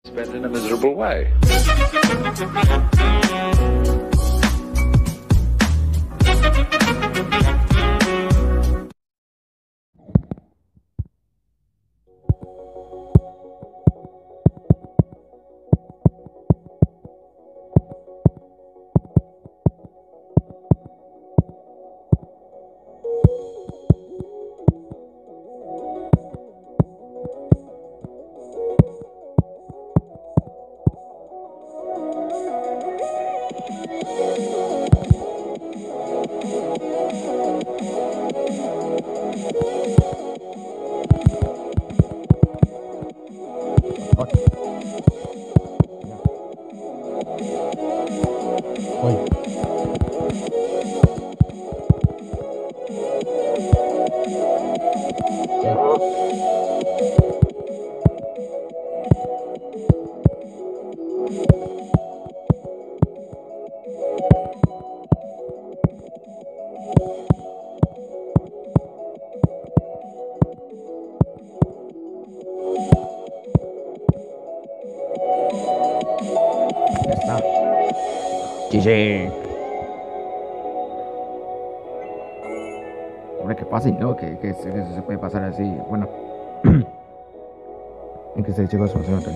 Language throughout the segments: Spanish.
Spend in a miserable way. GG. Hombre, qué fácil, ¿no? Que se puede pasar así. Bueno. En que se chicos, se nota.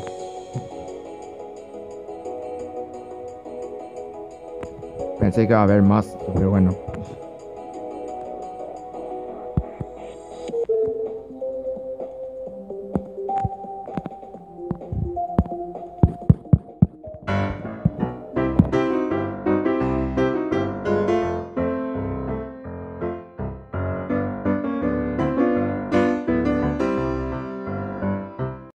Pensé que iba a haber más, pero bueno.